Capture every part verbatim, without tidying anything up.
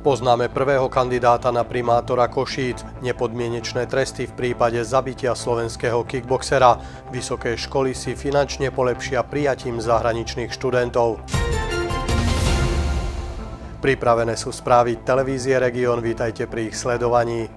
Poznáme prvého kandidáta na primátora Košíc, nepodmienečné tresty v prípade zabitia slovenského kickboxera. Vysoké školy si finančne polepšia prijatím zahraničných študentov. Pripravené sú správy televízie Region, vítajte pri ich sledovaní.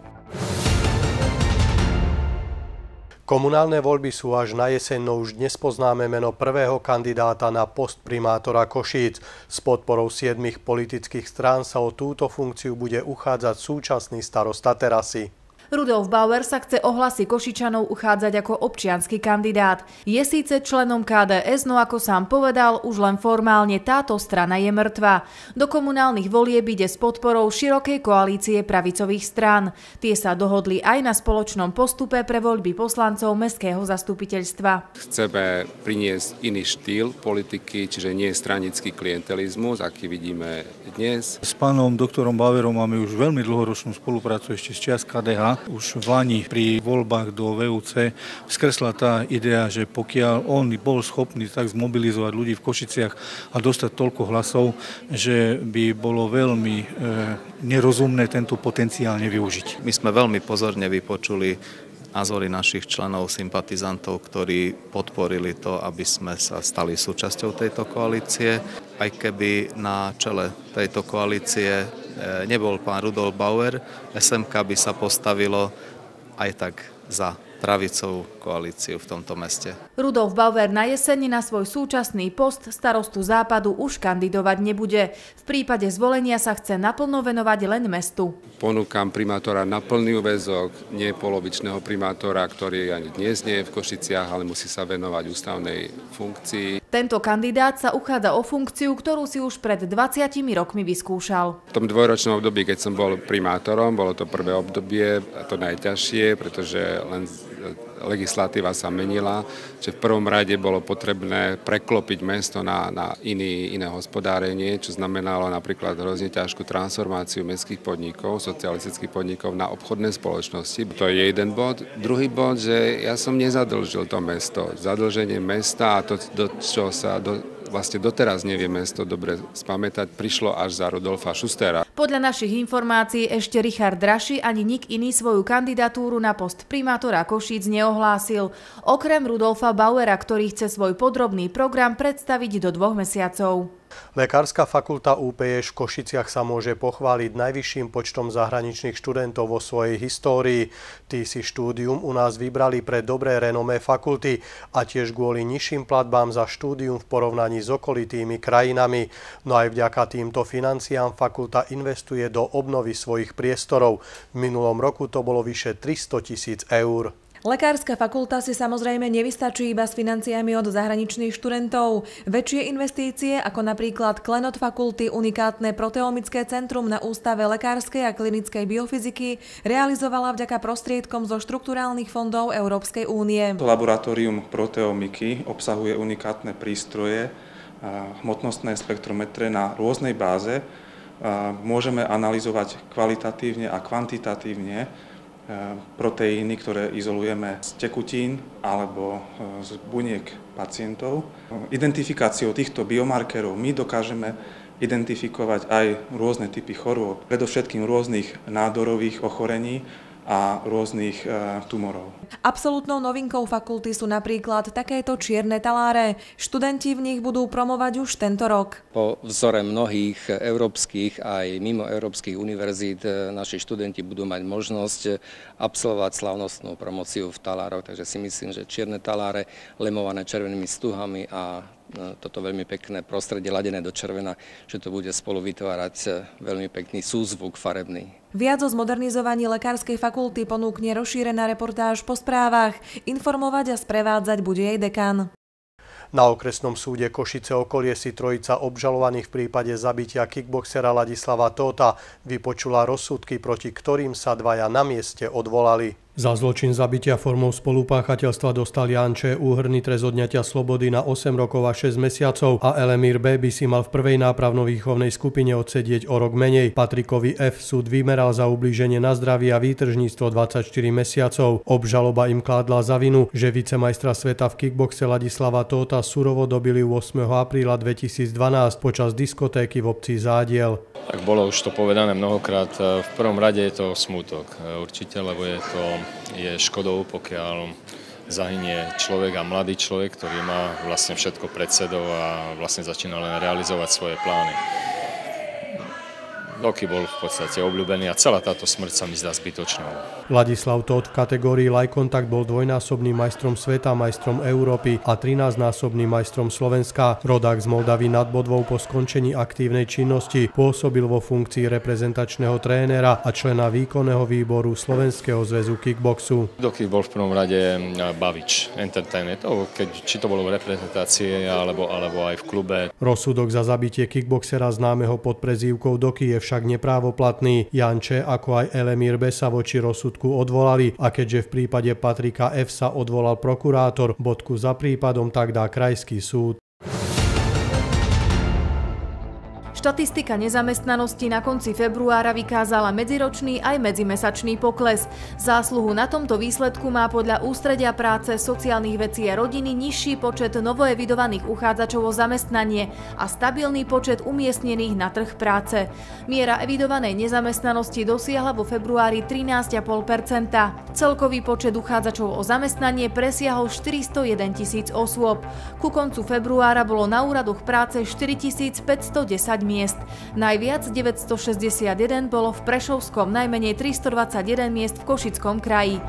Komunálne voľby sú až na jeseň, no už dnes poznáme meno prvého kandidáta na post primátora Košíc. S podporou siedmich politických strán sa o túto funkciu bude uchádzať súčasný starosta Terasy. Rudolf Bauer sa chce o hlasy Košičanov uchádzať ako občiansky kandidát. Je síce členom ká dé es, no ako sám povedal, už len formálne táto strana je mŕtva. Do komunálnych volieb ide s podporou širokej koalície pravicových strán. Tie sa dohodli aj na spoločnom postupe pre voľby poslancov mestského zastupiteľstva. Chceme priniesť iný štýl politiky, čiže nie stranický klientelizmus, aký vidíme dnes. S pánom doktorom Bauerom máme už veľmi dlhoročnú spoluprácu ešte z čias ká dé há. Už v lani pri voľbách do vé ú cé skresla tá idea, že pokiaľ on bol schopný tak zmobilizovať ľudí v Košiciach a dostať toľko hlasov, že by bolo veľmi e, nerozumné tento potenciálne využiť. My sme veľmi pozorne vypočuli názory našich členov, sympatizantov, ktorí podporili to, aby sme sa stali súčasťou tejto koalície. Aj keby na čele tejto koalície nebol pán Rudolf Bauer, es em ká by sa postavilo aj tak za pravicovú koalíciu v tomto meste. Rudolf Bauer na jeseň na svoj súčasný post starostu Západu už kandidovať nebude. V prípade zvolenia sa chce naplno venovať len mestu. Ponúkam primátora na plný úväzok, nie polovičného primátora, ktorý ani dnes nie je v Košiciach, ale musí sa venovať ústavnej funkcii. Tento kandidát sa uchádza o funkciu, ktorú si už pred dvadsiatimi rokmi vyskúšal. V tom dvojročnom období, keď som bol primátorom, bolo to prvé obdobie, a to najťažšie, pretože len legislatíva sa menila, že v prvom rade bolo potrebné preklopiť mesto na, na iný, iné hospodárenie, čo znamenalo napríklad hrozne ťažkú transformáciu mestských podnikov, socialistických podnikov na obchodné spoločnosti. To je jeden bod. Druhý bod, že ja som nezadlžil to mesto. Zadlženie mesta a to, do čo sa do, vlastne doteraz nevie mesto dobre spamätať, prišlo až za Rudolfa Schustera. Podľa našich informácií ešte Richard Draši ani nik iný svoju kandidatúru na post primátora Košíc neohlásil. Okrem Rudolfa Bauera, ktorý chce svoj podrobný program predstaviť do dvoch mesiacov. Lekárska fakulta ú pé ješ v Košiciach sa môže pochváliť najvyšším počtom zahraničných študentov vo svojej histórii. Tí si štúdium u nás vybrali pre dobré renomé fakulty a tiež kvôli nižším platbám za štúdium v porovnaní s okolitými krajinami. No aj vďaka týmto financiám fakulta investuje do obnovy svojich priestorov. V minulom roku to bolo vyše tristotisíc eur. Lekárska fakulta si samozrejme nevystačí iba s financiami od zahraničných študentov. Väčšie investície, ako napríklad klenot fakulty, unikátne proteomické centrum na Ústave lekárskej a klinickej biofyziky, realizovala vďaka prostriedkom zo štrukturálnych fondov Európskej únie. Laboratórium proteomiky obsahuje unikátne prístroje, hmotnostné spektrometre na rôznej báze. Môžeme analyzovať kvalitatívne a kvantitatívne proteíny, ktoré izolujeme z tekutín alebo z buniek pacientov. Identifikáciou týchto biomarkerov my dokážeme identifikovať aj rôzne typy chorôb, predovšetkým rôznych nádorových ochorení a rôznych e, tumorov. Absolútnou novinkou fakulty sú napríklad takéto čierne taláre. Študenti v nich budú promovať už tento rok. Po vzore mnohých európskych aj mimo európskych univerzít naši študenti budú mať možnosť absolvovať slavnostnú promociu v talároch, takže si myslím, že čierne taláre lemované červenými stuhami a toto veľmi pekné prostredie ladené do červena, že to bude spolu vytvárať veľmi pekný súzvuk farebný. Viac o zmodernizovaní lekárskej fakulty ponúkne rozšírená reportáž po správach. Informovať a sprevádzať bude jej dekán. Na okresnom súde Košice okolie si trojica obžalovaných v prípade zabitia kickboxera Ladislava Tóta vypočula rozsudky, proti ktorým sa dvaja na mieste odvolali. Za zločin zabitia formou spolupáchateľstva dostal Ján Č. úhrný trest odňatia slobody na osem rokov a šesť mesiacov a Elemír B. by si mal v prvej nápravno-výchovnej skupine odsedieť o rok menej. Patrikovi F. súd vymeral za ublíženie na zdraví a výtržníctvo dvadsaťštyri mesiacov. Obžaloba im kládla za vinu, že vicemajstra sveta v kickboxe Ladislava Tóta surovo dobili ôsmeho apríla dvetisícdvanásť počas diskotéky v obci Zádiel. Tak bolo už to povedané mnohokrát. V prvom rade je to smútok určite, lebo je to je škodou, pokiaľ zahynie človek a mladý človek, ktorý má vlastne všetko pred sebou a vlastne začína len realizovať svoje plány. Roky bol v podstate obľúbený a celá táto smrť sa mi zdá zbytočnou. Ladislav Tóth v kategórii Light Contact bol dvojnásobným majstrom sveta, majstrom Európy a trinásťnásobným majstrom Slovenska. Rodák z Moldavy nad Bodvou po skončení aktívnej činnosti pôsobil vo funkcii reprezentačného trénera a člena výkonného výboru Slovenského zväzu kickboxu. Doky bol v prvom rade bavič, entertainer, to, keď, či to bolo v reprezentácii alebo, alebo aj v klube. Rozsudok za zabitie kickboxera známeho pod prezývkou Doky je však neprávoplatný. Janče ako aj Elemír B sa voči rozsudku odvolali a keďže v prípade Patrika F sa odvolal prokurátor, bodku za prípadom tak dá krajský súd. Štatistika nezamestnanosti na konci februára vykázala medziročný aj medzimesačný pokles. Zásluhu na tomto výsledku má podľa Ústredia práce, sociálnych vecí a rodiny nižší počet novoevidovaných uchádzačov o zamestnanie a stabilný počet umiestnených na trh práce. Miera evidovanej nezamestnanosti dosiahla vo februári trinásť celá päť percenta. Celkový počet uchádzačov o zamestnanie presiahol štyristojedentisíc tisíc osôb. Ku koncu februára bolo na úradoch práce štyritisícpäťstodesať miest. Najviac deväťstošesťdesiatjeden bolo v Prešovskom, najmenej tristodvadsaťjeden miest v Košickom kraji.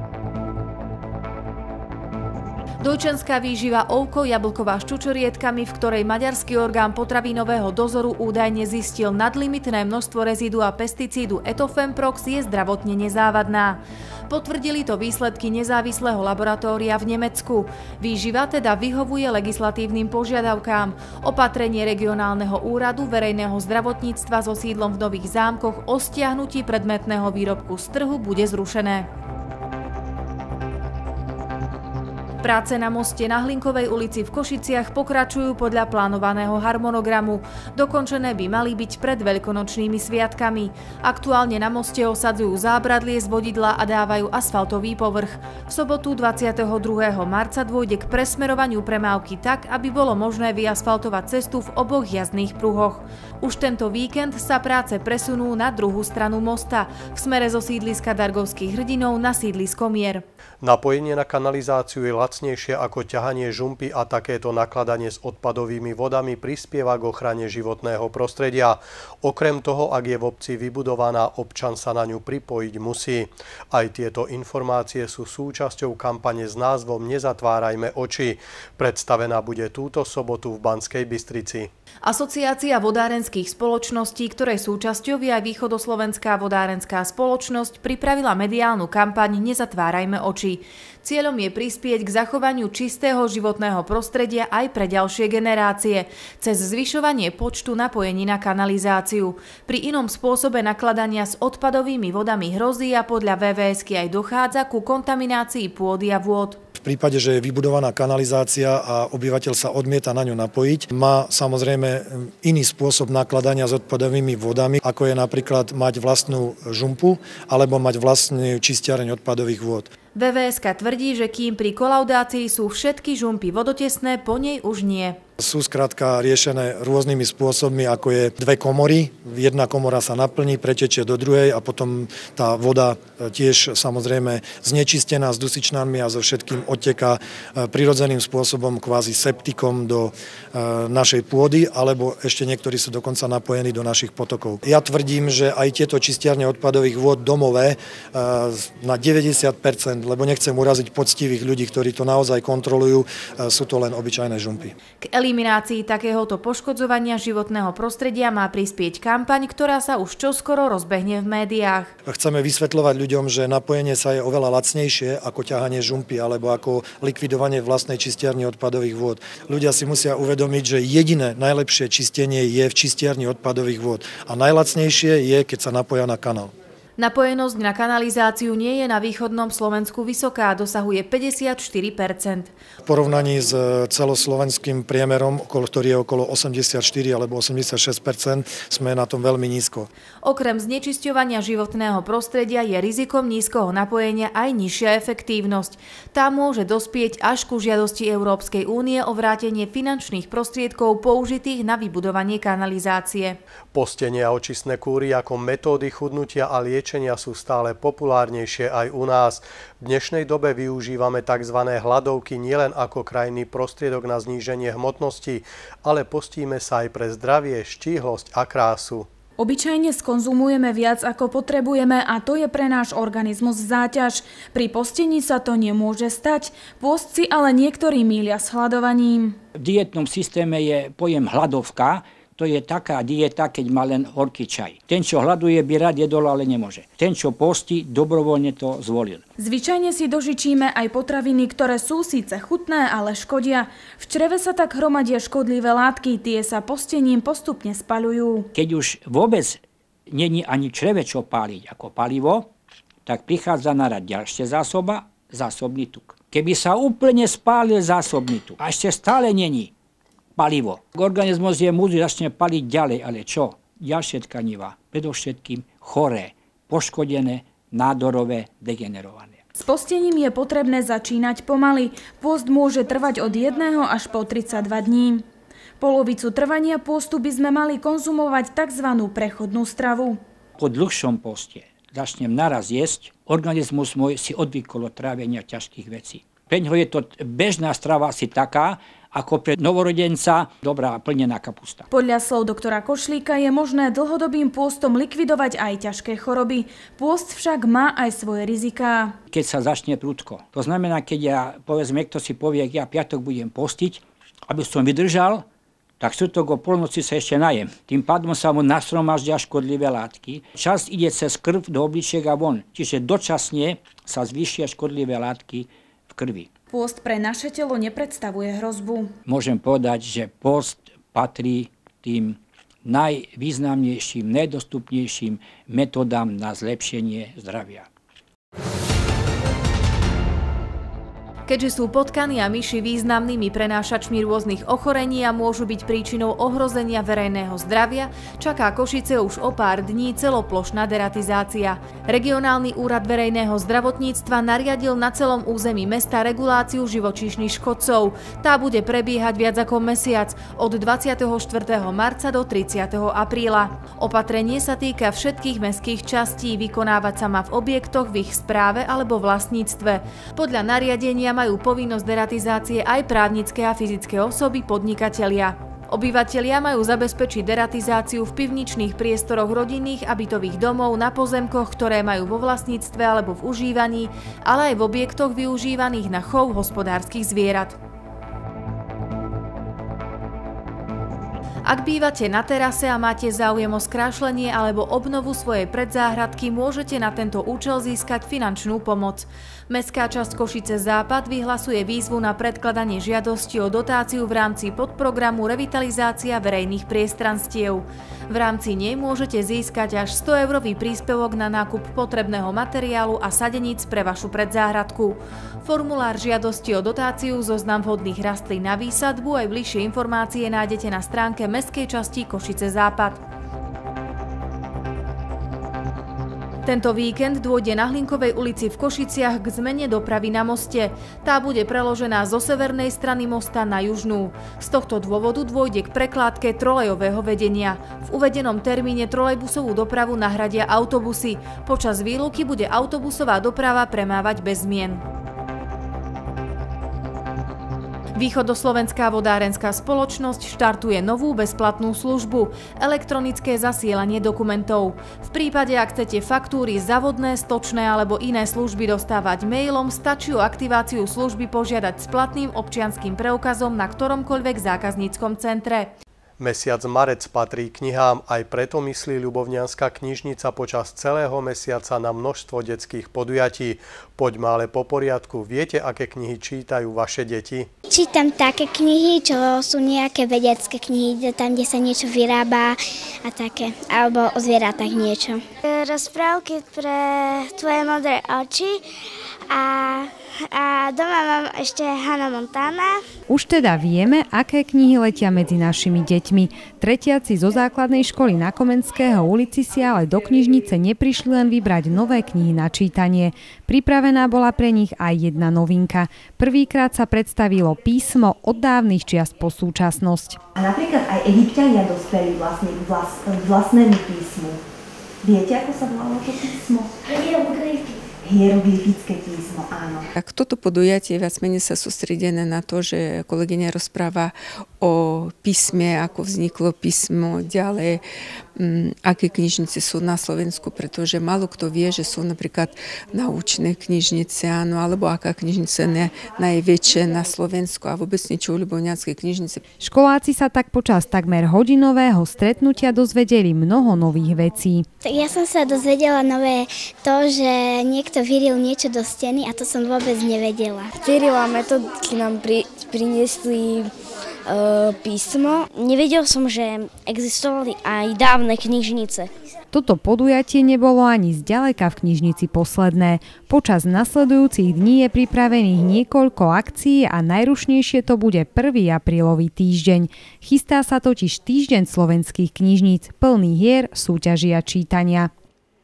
Dojčenská výživa Ovko jablková s čučorietkami, v ktorej maďarský orgán potravinového dozoru údajne zistil nadlimitné množstvo rezidua pesticídu Etofemprox, je zdravotne nezávadná. Potvrdili to výsledky nezávislého laboratória v Nemecku. Výživa teda vyhovuje legislatívnym požiadavkám. Opatrenie regionálneho úradu verejného zdravotníctva so sídlom v Nových Zámkoch o stiahnutí predmetného výrobku z trhu bude zrušené. Práce na moste na Hlinkovej ulici v Košiciach pokračujú podľa plánovaného harmonogramu. Dokončené by mali byť pred veľkonočnými sviatkami. Aktuálne na moste osadzujú zábradlie z vodidla a dávajú asfaltový povrch. V sobotu dvadsiateho druhého marca dôjde k presmerovaniu premávky tak, aby bolo možné vyasfaltovať cestu v oboch jazdných pruhoch. Už tento víkend sa práce presunú na druhú stranu mosta, v smere zo sídliska Dargovských hrdinov na sídlisko Mier. Napojenie na kanalizáciu je lacnejšie ako ťahanie žumpy a takéto nakladanie s odpadovými vodami prispieva k ochrane životného prostredia. Okrem toho, ak je v obci vybudovaná, občan sa na ňu pripojiť musí. Aj tieto informácie sú súčasťou kampane s názvom Nezatvárajme oči. Predstavená bude túto sobotu v Banskej Bystrici. Asociácia vodárenských spoločností, ktorej súčasťou je aj Východoslovenská vodárenská spoločnosť, pripravila mediálnu kampaň Nezatvárajme oči. Cieľom je prispieť k zachovaniu čistého životného prostredia aj pre ďalšie generácie, cez zvyšovanie počtu napojení na kanalizáciu. Pri inom spôsobe nakladania s odpadovými vodami hrozí a podľa vé vé esky aj dochádza ku kontaminácii pôdy a vôd. V prípade, že je vybudovaná kanalizácia a obyvateľ sa odmieta na ňu napojiť, má samozrejme iný spôsob nakladania s odpadovými vodami, ako je napríklad mať vlastnú žumpu alebo mať vlastnú čistiareň odpadových vôd. vé vé eska tvrdí, že kým pri kolaudácii sú všetky žumpy vodotesné, po nej už nie. Sú skrátka riešené rôznymi spôsobmi, ako je dve komory. Jedna komora sa naplní, pretečie do druhej a potom tá voda tiež samozrejme znečistená s dusičnanmi a so všetkým odteká prirodzeným spôsobom, kvázi septikom do našej pôdy, alebo ešte niektorí sú dokonca napojení do našich potokov. Ja tvrdím, že aj tieto čistiarne odpadových vôd domové na deväťdesiat percent, lebo nechcem uraziť poctivých ľudí, ktorí to naozaj kontrolujú, sú to len obyčajné žumpy. K eliminácii takéhoto poškodzovania životného prostredia má prispieť kampaň, ktorá sa už čoskoro rozbehne v médiách. Chceme vysvetľovať ľuďom, že napojenie sa je oveľa lacnejšie ako ťahanie žumpy alebo ako likvidovanie vlastnej čistiarni odpadových vôd. Ľudia si musia uvedomiť, že jediné najlepšie čistenie je v čistiarni odpadových vôd a najlacnejšie je, keď sa napoja na kanál. Napojenosť na kanalizáciu nie je na východnom Slovensku vysoká, dosahuje päťdesiatštyri percent. V porovnaní s celoslovenským priemerom, ktorý je okolo osemdesiatštyri alebo osemdesiatšesť percent, sme na tom veľmi nízko. Okrem znečisťovania životného prostredia je rizikom nízkeho napojenia aj nižšia efektívnosť. Tá môže dospieť až ku žiadosti Európskej únie o vrátenie finančných prostriedkov použitých na vybudovanie kanalizácie. Postenie a očistné kúry ako metódy chudnutia a liečenia sú stále populárnejšie aj u nás. V dnešnej dobe využívame tzv. Hladovky nielen ako krajný prostriedok na zníženie hmotnosti, ale postíme sa aj pre zdravie, štíhlosť a krásu. Obyčajne skonzumujeme viac ako potrebujeme a to je pre náš organizmus záťaž. Pri postení sa to nemôže stať, pôst si ale niektorí mýlia s hladovaním. V dietnom systéme je pojem hladovka. To je taká dieta, keď má len horký čaj. Ten, čo hladuje, by rád jedol, ale nemôže. Ten, čo postí, dobrovoľne to zvolil. Zvyčajne si dožičíme aj potraviny, ktoré sú síce chutné, ale škodia. V čreve sa tak hromadia škodlivé látky, tie sa postením postupne spaľujú. Keď už vôbec není ani čreve čo páliť ako palivo, tak prichádza na rad ďalšia zásoba, zásobný tuk. Keby sa úplne spálil zásobný tuk a ešte stále není palivo. Organizmus je múdry, začne paliť ďalej, ale čo? Ďalšie tkanivá, predovšetkým choré, poškodené, nádorové, degenerované. S postením je potrebné začínať pomaly. Pôst môže trvať od jedného až po tridsaťdva dní. Polovicu trvania pôstu by sme mali konzumovať tzv. Prechodnú stravu. Po dlhšom poste začnem naraz jesť, organizmus môj si odvykol od trávenia ťažkých vecí. Preňho je to bežná strava asi taká, ako pre novorodenca dobrá plnená kapusta. Podľa slov doktora Košlíka je možné dlhodobým pôstom likvidovať aj ťažké choroby. Pôst však má aj svoje riziká. Keď sa začne prudko, to znamená, keď ja, povedzme, kto si povie, ja piatok budem postiť, aby som vydržal, tak štvrtok o polnoci sa ešte najem. Tým pádom sa mu nasromaždia škodlivé látky. Časť ide cez krv do obličiek a von, čiže dočasne sa zvýšia škodlivé látky v krvi. Pôst pre naše telo nepredstavuje hrozbu. Môžem povedať, že pôst patrí tým najvýznamnejším, najdostupnejším metodám na zlepšenie zdravia. Keďže sú potkany a myši významnými prenášačmi rôznych ochorení a môžu byť príčinou ohrozenia verejného zdravia, čaká Košice už o pár dní celoplošná deratizácia. Regionálny úrad verejného zdravotníctva nariadil na celom území mesta reguláciu živočíšnych škodcov. Tá bude prebiehať viac ako mesiac, od dvadsiateho štvrtého marca do tridsiateho apríla. Opatrenie sa týka všetkých mestských častí, vykonávať sa má v objektoch v ich správe alebo vlastníctve. Podľa nariadenia majú povinnosť deratizácie aj právnické a fyzické osoby, podnikatelia. Obyvatelia majú zabezpečiť deratizáciu v pivničných priestoroch rodinných a bytových domov, na pozemkoch, ktoré majú vo vlastníctve alebo v užívaní, ale aj v objektoch využívaných na chov hospodárskych zvierat. Ak bývate na terase a máte záujem o skrášlenie alebo obnovu svojej predzáhradky, môžete na tento účel získať finančnú pomoc. Mestská časť Košice Západ vyhlasuje výzvu na predkladanie žiadosti o dotáciu v rámci podprogramu Revitalizácia verejných priestranstiev. V rámci nej môžete získať až sto eurový príspevok na nákup potrebného materiálu a sadeníc pre vašu predzáhradku. Formulár žiadosti o dotáciu, zoznam vhodných rastlín na výsadbu aj bližšie informácie nájdete na stránke Mestskej časti Košice Západ. Tento víkend dôjde na Hlinkovej ulici v Košiciach k zmene dopravy na moste. Tá bude preložená zo severnej strany mosta na južnú. Z tohto dôvodu dôjde k prekládke trolejového vedenia. V uvedenom termíne trolejbusovú dopravu nahradia autobusy. Počas výluky bude autobusová doprava premávať bez zmien. Východoslovenská vodárenská spoločnosť štartuje novú bezplatnú službu – elektronické zasielanie dokumentov. V prípade, ak chcete faktúry za vodné, stočné alebo iné služby dostávať mailom, stačí o aktiváciu služby požiadať s platným občianskym preukazom na ktoromkoľvek zákazníckom centre. Mesiac marec patrí knihám, aj preto myslí Ľubovnianska knižnica počas celého mesiaca na množstvo detských podujatí. Poďme ale po poriadku. Viete, aké knihy čítajú vaše deti? Čítam také knihy, čo sú nejaké vedecké knihy, tam, kde sa niečo vyrába a také, alebo o zvieratách niečo. Rozprávky pre tvoje modré oči a, a doma mám ešte Hannah Montana. Už teda vieme, aké knihy letia medzi našimi deťmi. Tretiaci zo základnej školy na Komenského ulici si ale do knižnice neprišli len vybrať nové knihy na čítanie. Pripravená bola pre nich aj jedna novinka. Prvýkrát sa predstavilo písmo od dávnych čias po súčasnosť. A napríklad aj Egypťania dospeli vlastne k vlast, vlastnému písmu. Viete, ako sa volalo to písmo? Hieroglyfy. Hieroglyfické písmo, áno. Tak toto podujatie viac menej sa sústredené na to, že kolegyňa rozpráva o písme, ako vzniklo písmo, ďalej, um, aké knižnice sú na Slovensku, pretože málo kto vie, že sú napríklad naučné knižnice, áno, alebo aká knižnica je najväčšia na Slovensku a vôbec niečo o ľubovnianskej knižnice. Školáci sa tak počas takmer hodinového stretnutia dozvedeli mnoho nových vecí. Tak ja som sa dozvedela nové to, že niekto vyril niečo do steny a to som vôbec nevedela. Cyrila metodiky nám pri, priniesli e, písmo. Nevedel som, že existovali aj dávne knižnice. Toto podujatie nebolo ani zďaleka v knižnici posledné. Počas nasledujúcich dní je pripravených niekoľko akcií a najrušnejšie to bude prvý aprílový týždeň. Chystá sa totiž týždeň slovenských knižníc, plný hier, súťaží a čítania.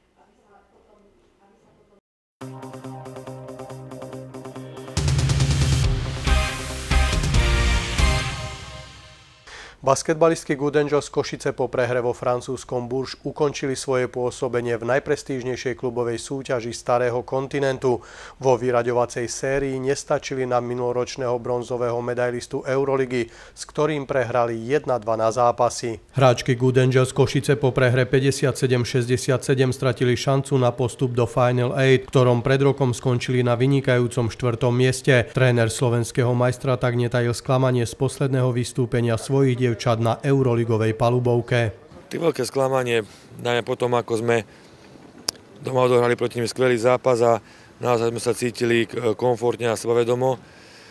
Basketbalistky Good Angels Košice po prehre vo francúzskom Bourges ukončili svoje pôsobenie v najprestížnejšej klubovej súťaži Starého kontinentu. Vo vyraďovacej sérii nestačili na minuloročného bronzového medailistu Euroligy, s ktorým prehrali jedna dva na zápasy. Hráčky Good Angels Košice po prehre päťdesiatsedem šesťdesiatsedem stratili šancu na postup do Final osem, ktorom pred rokom skončili na vynikajúcom štvrtom mieste. Tréner slovenského majstra tak netajil sklamanie z posledného vystúpenia svojich dievčat na euroligovej palubovke. Ty veľké sklamanie, najmä potom, ako sme doma odohrali proti nim skvelý zápas a naozaj sme sa cítili komfortne a sebavedomo.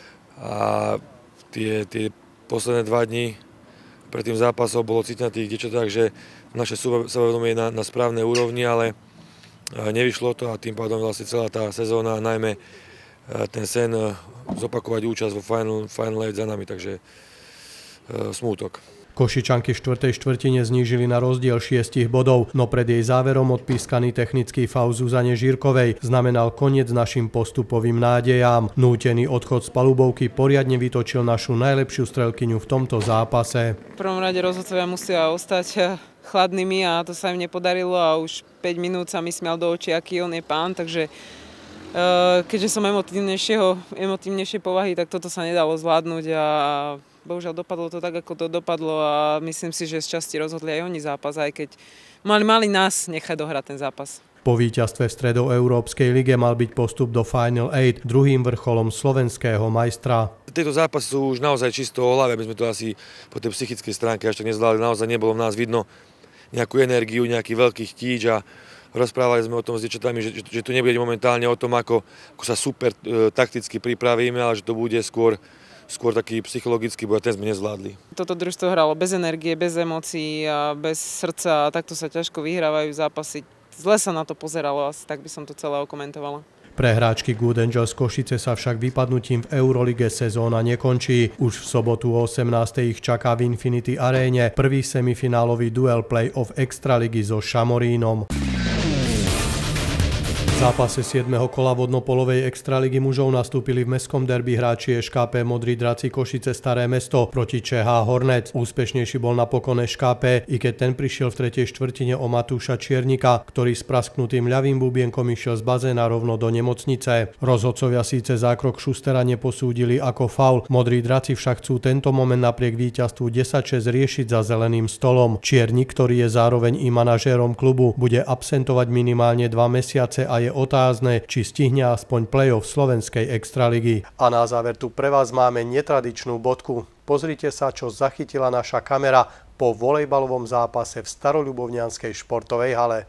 A tie, tie posledné dva dni pred tým zápasom bolo cítiť na tých dievčatách, že naše sebavedomie je na, na správnej úrovni, ale nevyšlo to a tým pádom vlastne celá tá sezóna, najmä ten sen zopakovať účasť vo Final, Final osem za nami, takže smútok. Košičanky v štvrtej štvrtine znížili na rozdiel šiestich bodov, no pred jej záverom odpískaný technický faul Zuzane Žírkovej znamenal koniec našim postupovým nádejám. Nútený odchod z palubovky poriadne vytočil našu najlepšiu strelkyňu v tomto zápase. V prvom rade rozhodcovia musia ostať chladnými a to sa im nepodarilo a už päť minút sa mi smial do očí, aký on je pán, takže keďže som emotívnejšieho, emotívnejšie povahy, tak toto sa nedalo zvládnuť a bohužiaľ dopadlo to tak, ako to dopadlo a myslím si, že z časti rozhodli aj oni zápas, aj keď mali, mali nás nechať dohrať ten zápas. Po víťazstve v stredoeurópskej lige mal byť postup do Final osem druhým vrcholom slovenského majstra. Tieto zápasy sú už naozaj čisto o hlave, my sme to asi po tej psychickej stránke až tak nezvládli, naozaj nebolo v nás vidno nejakú energiu, nejaký veľký chtíč a rozprávali sme o tom s dievčatami, že, že, že to nebude momentálne o tom, ako, ako sa super e, takticky pripravíme, ale že to bude skôr skôr taký psychologický boj a ten sme nezvládli. Toto družstvo hralo bez energie, bez emócií a bez srdca a takto sa ťažko vyhrávajú zápasy. Zle sa na to pozeralo, asi tak by som to celé okomentovala. Pre hráčky Good Angels Košice sa však vypadnutím v Eurolige sezóna nekončí. Už v sobotu o osemnástej ich čaká v Infinity Aréne prvý semifinálový duel play-off Extraligy so Šamorínom. V zápase siedmeho kola vodnopolovej extraligy mužov nastúpili v mestskom derby hráči es ká pé Modrí draci Košice Staré Mesto proti ČH Hornec. Úspešnejší bol napokon es ká pé, i keď ten prišiel v tretej štvrtine o Matúša Čiernika, ktorý s prasknutým ľavým bubienkom išiel z bazéna rovno do nemocnice. Rozhodcovia síce zákrok Šustera neposúdili ako faul, Modrí draci však chcú tento moment napriek víťazstvu desať šesť riešiť za zeleným stolom. Čiernik, ktorý je zároveň i manažérom klubu, bude absentovať minimálne dva mesiace a je je otázne, či stihne aspoň play-off slovenskej extraligy. A na záver tu pre vás máme netradičnú bodku. Pozrite sa, čo zachytila naša kamera po volejbalovom zápase v Staroľubovňanskej športovej hale.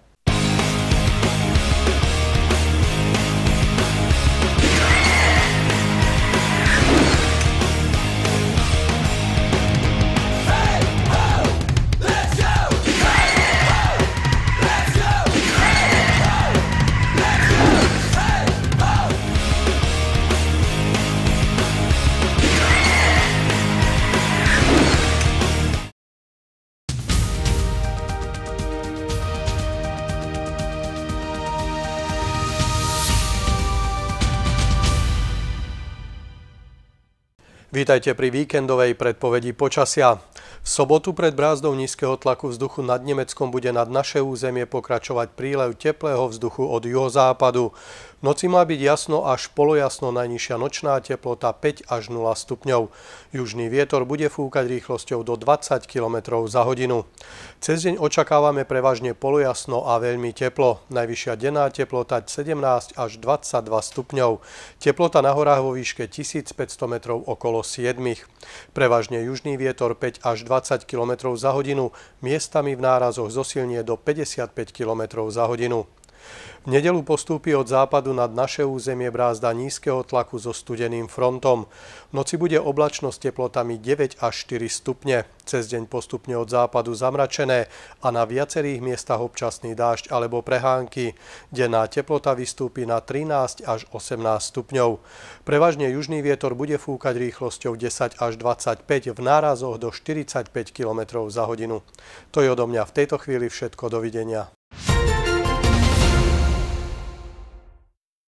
Vítajte pri víkendovej predpovedi počasia. V sobotu pred brázdou nízkeho tlaku vzduchu nad Nemeckom bude nad naše územie pokračovať prílev teplého vzduchu od juhozápadu. V noci má byť jasno až polojasno, najnižšia nočná teplota päť až nula stupňov. Južný vietor bude fúkať rýchlosťou do dvadsať kilometrov za hodinu. Cez deň očakávame prevažne polojasno a veľmi teplo. Najvyššia denná teplota sedemnásť až dvadsaťdva stupňov. Teplota na horách vo výške tisícpäťsto metrov okolo siedmich. Prevažne južný vietor päť až dvadsať kilometrov za hodinu, miestami v nárazoch zosilnie do päťdesiatpäť kilometrov za hodinu. V nedeľu postúpi od západu nad naše územie brázda nízkeho tlaku so studeným frontom. V noci bude oblačno s teplotami deväť až štyri stupne. Cez deň postupne od západu zamračené a na viacerých miestach občasný dážď alebo prehánky. Denná teplota vystúpi na trinásť až osemnásť stupňov. Prevažne južný vietor bude fúkať rýchlosťou desať až dvadsaťpäť, v nárazoch do štyridsaťpäť kilometrov za hodinu. To je odo mňa v tejto chvíli všetko. Dovidenia.